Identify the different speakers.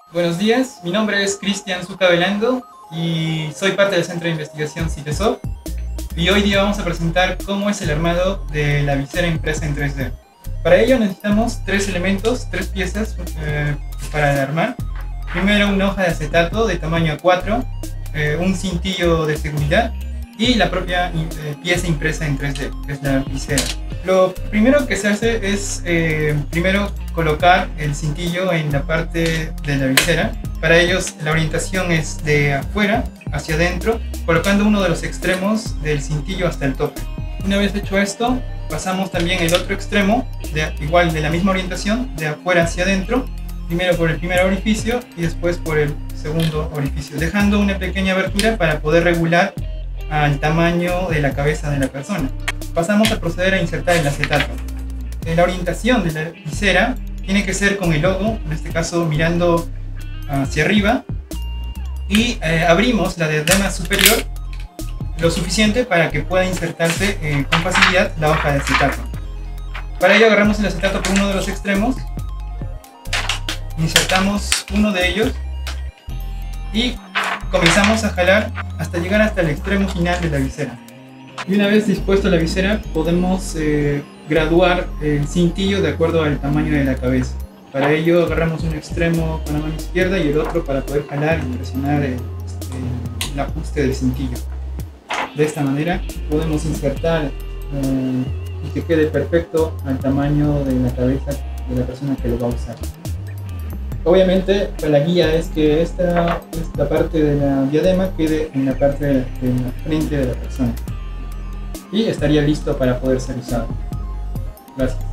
Speaker 1: Buenos días, mi nombre es Cristian Zucca Velando y soy parte del Centro de Investigación CITESOP, y hoy día vamos a presentar cómo es el armado de la visera impresa en 3D. Para ello necesitamos tres elementos, tres piezas para armar. Primero, una hoja de acetato de tamaño A4, un cintillo de seguridad y la propia pieza impresa en 3D, que es la visera. Lo primero que se hace es primero colocar el cintillo en la parte de la visera. Para ellos la orientación es de afuera hacia adentro, colocando uno de los extremos del cintillo hasta el tope. Una vez hecho esto, pasamos también el otro extremo, igual de la misma orientación, de afuera hacia adentro, primero por el primer orificio y después por el segundo orificio, dejando una pequeña abertura para poder regular al tamaño de la cabeza de la persona. Pasamos a proceder a insertar el acetato. La orientación de la visera tiene que ser con el logo, en este caso mirando hacia arriba, y abrimos la diadema superior lo suficiente para que pueda insertarse con facilidad la hoja de acetato. Para ello agarramos el acetato por uno de los extremos, insertamos uno de ellos y comenzamos a jalar hasta llegar hasta el extremo final de la visera. Y una vez dispuesto la visera, podemos graduar el cintillo de acuerdo al tamaño de la cabeza. Para ello agarramos un extremo con la mano izquierda y el otro para poder jalar y presionar el ajuste del cintillo. De esta manera podemos insertar y que quede perfecto al tamaño de la cabeza de la persona que lo va a usar. Obviamente la guía es que esta parte de la diadema quede en la parte de la frente de la persona y estaría listo para poder ser usado. Gracias.